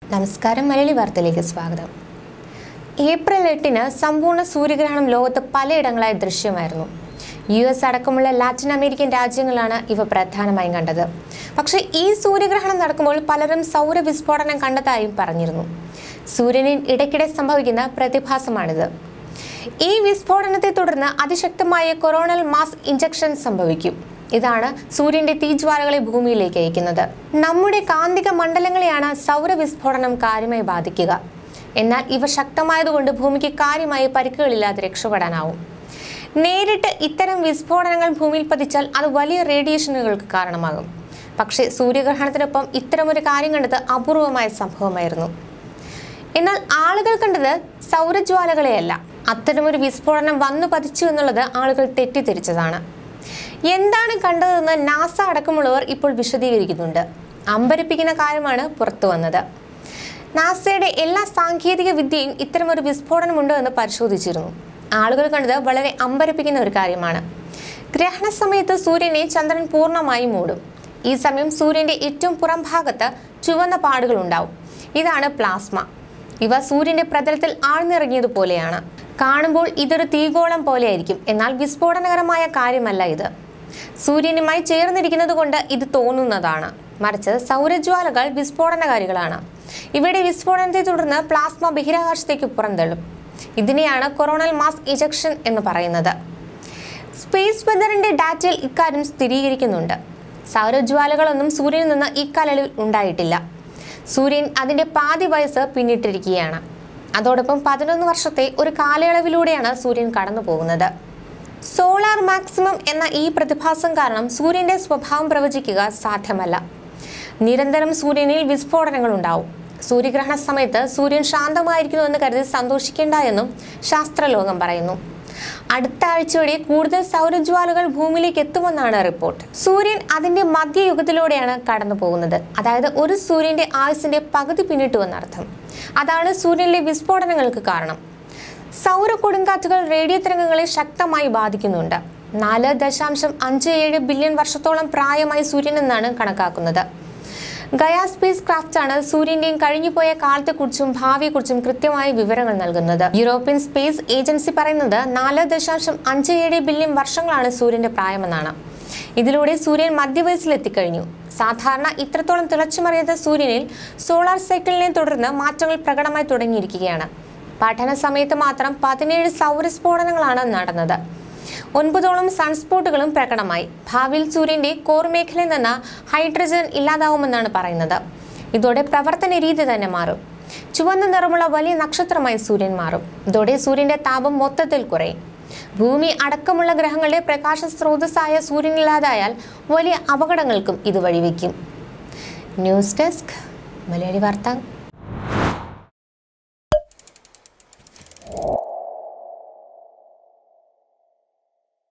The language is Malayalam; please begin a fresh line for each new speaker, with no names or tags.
നമസ്കാരം, മലയാളി വാർത്തയിലേക്ക് സ്വാഗതം. ഏപ്രിൽ 8-ന് സമ്പൂർണ്ണ സൂര്യഗ്രഹണം ലോകത്ത് പലയിടങ്ങളായി ദൃശ്യമായിരുന്നു. US അടക്കമുള്ള ലാറ്റിൻ അമേരിക്കൻ രാജ്യങ്ങളാണ് ഇവ പ്രധാനമായും കണ്ടത്. പക്ഷേ ഈ സൂര്യഗ്രഹണം നടക്കുമ്പോൾ പലരും സൗരവിസ്ഫോടനം കണ്ടതായും പറഞ്ഞിരുന്നു. സൂര്യനിൽ ഇടയ്ക്കിടെ സംഭവിക്കുന്ന പ്രതിഭാസമാണിത്. ഈ വിസ്ഫോടനത്തെ തുടർന്ന് അതിശക്തമായ കൊറോണൽ മാസ് ഇഞ്ചക്ഷൻ സംഭവിക്കും. ഇതാണ് സൂര്യന്റെ തീജ്വാലകളെ ഭൂമിയിലേക്ക് അയക്കുന്നത്. നമ്മുടെ കാന്തിക മണ്ഡലങ്ങളെയാണ് സൗരവിസ്ഫോടനം കാര്യമായി ബാധിക്കുക. എന്നാൽ ഇവ ശക്തമായതുകൊണ്ട് ഭൂമിക്ക് കാര്യമായ പരിക്കുകളില്ലാതെ രക്ഷപ്പെടാനാവും. നേരിട്ട് ഇത്തരം വിസ്ഫോടനങ്ങൾ ഭൂമിയിൽ പതിച്ചാൽ അത് വലിയ റേഡിയേഷനുകൾക്ക് കാരണമാകും. പക്ഷേ സൂര്യഗ്രഹണത്തിനൊപ്പം ഇത്തരമൊരു കാര്യം കണ്ടത് അപൂർവമായ സംഭവമായിരുന്നു. എന്നാൽ ആളുകൾ കണ്ടത് സൗരജ്വാലകളെയല്ല, അത്തരമൊരു വിസ്ഫോടനം വന്നു പതിച്ചു എന്നുള്ളത് ആളുകൾ തെറ്റിദ്ധരിച്ചതാണ്. എന്താണ് കണ്ടതെന്ന് നാസ അടക്കമുള്ളവർ ഇപ്പോൾ വിശദീകരിക്കുന്നുണ്ട്. അമ്പരപ്പിക്കുന്ന കാര്യമാണ് പുറത്തു വന്നത്. നാസയുടെ എല്ലാ സാങ്കേതിക വിദ്യയും ഇത്തരമൊരു വിസ്ഫോടനമുണ്ടോ എന്ന് പരിശോധിച്ചിരുന്നു. ആളുകൾ കണ്ടത് വളരെ അമ്പരപ്പിക്കുന്ന ഒരു കാര്യമാണ്. ഗ്രഹണ സമയത്ത് സൂര്യനെ ചന്ദ്രൻ പൂർണ്ണമായും മൂടും. ഈ സമയം സൂര്യന്റെ ഏറ്റവും പുറം ഭാഗത്ത് ചുവന്ന പാടുകൾ ഉണ്ടാവും. ഇതാണ് പ്ലാസ്മ. ഇവ സൂര്യന്റെ പ്രതലത്തിൽ ആഴ്ന്നിറങ്ങിയതുപോലെയാണ്. കാണുമ്പോൾ ഇതൊരു തീഗോളം പോലെയായിരിക്കും. എന്നാൽ വിസ്ഫോടനകരമായ കാര്യമല്ല ഇത്. സൂര്യനുമായി ചേർന്നിരിക്കുന്നത് കൊണ്ട് ഇത് തോന്നുന്നതാണ്. മറിച്ച് സൗരജ്വാലകൾ വിസ്ഫോടനകാരികളാണ്. ഇവയുടെ വിസ്ഫോടനത്തെ തുടർന്ന് പ്ലാസ്മ ബഹിരാകാശത്തേക്ക് പുറന്തള്ളും. ഇതിനെയാണ് കൊറോണൽ മാസ് ഇജക്ഷൻ എന്ന് പറയുന്നത്. സ്പേസ് വെതറിന്റെ ഡാറ്റയിൽ ഇക്കാര്യം സ്ഥിരീകരിക്കുന്നുണ്ട്. സൗരജ്വാലകളൊന്നും സൂര്യനിൽ നിന്ന് ഇക്കാലയളവിൽ ഉണ്ടായിട്ടില്ല. സൂര്യൻ അതിന്റെ പാതി വയസ്സ് പിന്നിട്ടിരിക്കുകയാണ്. അതോടൊപ്പം 11 വർഷത്തെ ഒരു കാലയളവിലൂടെയാണ് സൂര്യൻ കടന്നു പോകുന്നത്. സോളാർ മാക്സിമം എന്ന ഈ പ്രതിഭാസം കാരണം സൂര്യന്റെ സ്വഭാവം പ്രവചിക്കുക സാധ്യമല്ല. നിരന്തരം സൂര്യനിൽ വിസ്ഫോടനങ്ങൾ ഉണ്ടാവും. സൂര്യഗ്രഹണ സമയത്ത് സൂര്യൻ ശാന്തമായിരിക്കുന്നുവെന്ന് കരുതി സന്തോഷിക്കേണ്ട എന്നും ശാസ്ത്രലോകം പറയുന്നു. അടുത്ത ആഴ്ചയോടെ കൂടുതൽ സൗരജ്വാലകൾ ഭൂമിയിലേക്ക് എത്തുമെന്നാണ് റിപ്പോർട്ട്. സൂര്യൻ അതിന്റെ മധ്യയുഗത്തിലൂടെയാണ് കടന്നു പോകുന്നത്. അതായത് ഒരു സൂര്യന്റെ ആയുസിന്റെ പകുതി പിന്നിട്ടുവെന്നർത്ഥം. അതാണ് സൂര്യനിലെ വിസ്ഫോടനങ്ങൾക്ക് കാരണം. സൗര കൊടുങ്കാറ്റുകൾ റേഡിയോ തരംഗങ്ങളെ ശക്തമായി ബാധിക്കുന്നുണ്ട്. 4.57 ബില്യൺ വർഷത്തോളം പ്രായമായി സൂര്യൻ എന്നാണ് കണക്കാക്കുന്നത്. ഗയ സ്പേസ് ക്രാഫ്റ്റ് ആണ് സൂര്യന്റെയും കഴിഞ്ഞുപോയ കാലത്തെക്കുറിച്ചും ഭാവിയെക്കുറിച്ചും കൃത്യമായ വിവരങ്ങൾ നൽകുന്നത്. യൂറോപ്യൻ സ്പേസ് ഏജൻസി പറയുന്നത് 4.57 ബില്യൺ വർഷങ്ങളാണ് സൂര്യന്റെ പ്രായമെന്നാണ്. ഇതിലൂടെ സൂര്യൻ മധ്യവയസ്സിലെത്തിക്കഴിഞ്ഞു. സാധാരണ ഇത്രത്തോളം തിളച്ചുമറിയാത്ത സൂര്യനിൽ സോളാർ സൈക്കിളിനെ തുടർന്ന് മാറ്റങ്ങൾ പ്രകടമായി തുടങ്ങിയിരിക്കുകയാണ്. പഠന സമയത്ത് മാത്രം 17 സൗരസ്ഫോടനങ്ങളാണ് നടന്നത്. 9ഓളം സൺസ്പോട്ടുകളും പ്രകടമായി. ഭാവിയിൽ സൂര്യന്റെ കോർ മേഖലയിൽ നിന്ന് ഹൈഡ്രജൻ ഇല്ലാതാവുമെന്നാണ് പറയുന്നത്. ഇതോടെ പ്രവർത്തന രീതി തന്നെ മാറും. ചുവന്ന നിറമുള്ള വലിയ നക്ഷത്രമായി സൂര്യൻ മാറും. ഇതോടെ സൂര്യന്റെ താപം മൊത്തത്തിൽ കുറയും. ഭൂമി അടക്കമുള്ള ഗ്രഹങ്ങളുടെ പ്രകാശ സ്രോതസ്സായ സൂര്യനില്ലാതായാൽ വലിയ അപകടങ്ങൾക്കും ഇത് വഴിവെക്കും. ന്യൂസ് ഡെസ്ക്, മലയാളി വാർത്ത.